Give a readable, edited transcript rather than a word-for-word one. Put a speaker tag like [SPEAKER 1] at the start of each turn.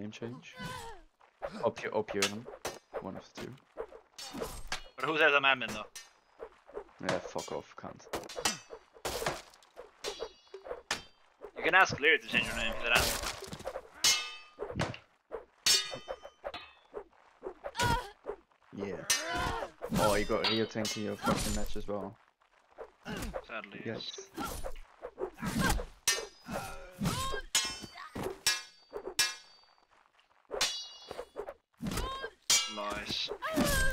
[SPEAKER 1] name change. Up you them. One of the two.
[SPEAKER 2] But who says I'm admin though?
[SPEAKER 1] Yeah, fuck off, cunt.
[SPEAKER 2] You can ask Lear to change your name. He's an admin.
[SPEAKER 1] Yeah. Oh, you got Rio to enter your fucking match as well.
[SPEAKER 2] Sadly,
[SPEAKER 1] Yes.
[SPEAKER 2] Nice.